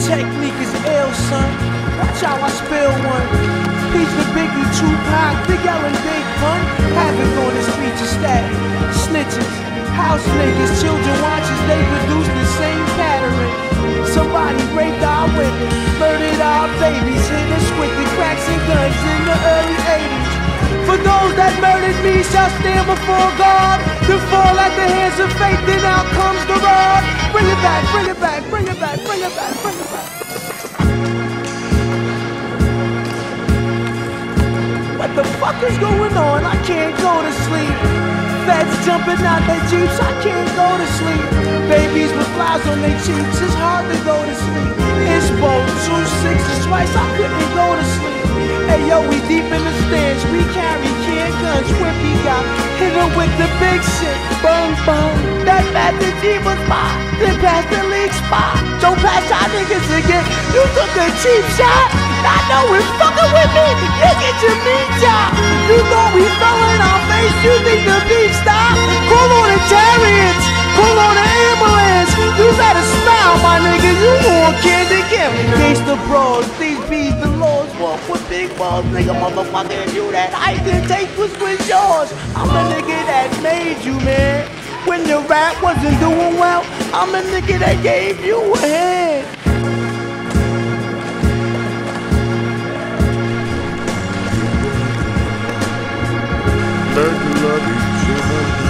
technique is ill, son. Watch how I spill one. He's the Biggie, Tupac, Big L and Big Pun. Havoc on the streets of static. Snitches, house niggas, children watchers, they produce the same pattern. Somebody raped our women, murdered our babies, hit us with the cracks and guns in the early 80s. For those that murdered me shall stand before God, to fall at the hands of fate, then out comes the rod. Bring it back, bring it back, bring it back, bring it back, bring it back. What the fuck is going on? I can't go to sleep. Feds jumping out their jeeps, I can't go to sleep. Babies with flies on their cheeks, it's hard to go to sleep. It's both 2 6s twice, I couldn't go to sleep. Hey yo, we deep in the stands, we carry can guns. Whippy got hit him with the big shit. Bang bang, that Master G was mine. Then pass the league spot. Don't pass y'all niggas again. You took a cheap shot. I know it's fucking with me. You get your meat chop. You thought we fell in our face. You think the beat stopped? Call on the chariots. Call on the ambulance. You better smile, my nigga. You want candy camp. Gangsta bros, these bees, the laws. Walk with big balls, nigga, motherfucker. You that I didn't take was yours. I'm a nigga that made you, man. When your rap wasn't doing well, I'm a nigga that gave you a hand. Learn to love each other.